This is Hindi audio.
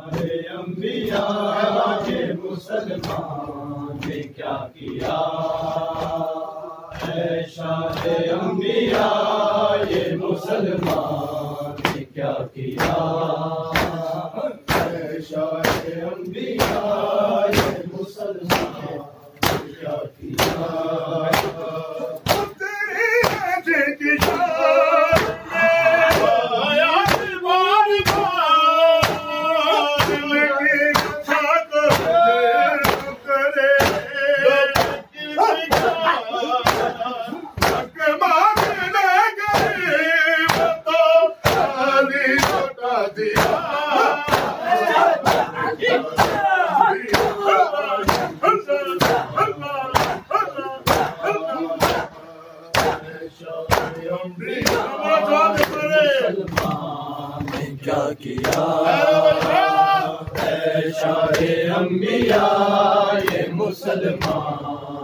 अंबिया ये मुसलमान ने क्या किया, शाह अंबिया ये मुसलमान ने क्या किया, शाह अंबिया ये मुसलमान ने क्या किया। क्या किया, शाह अंबिया ये मुसलमान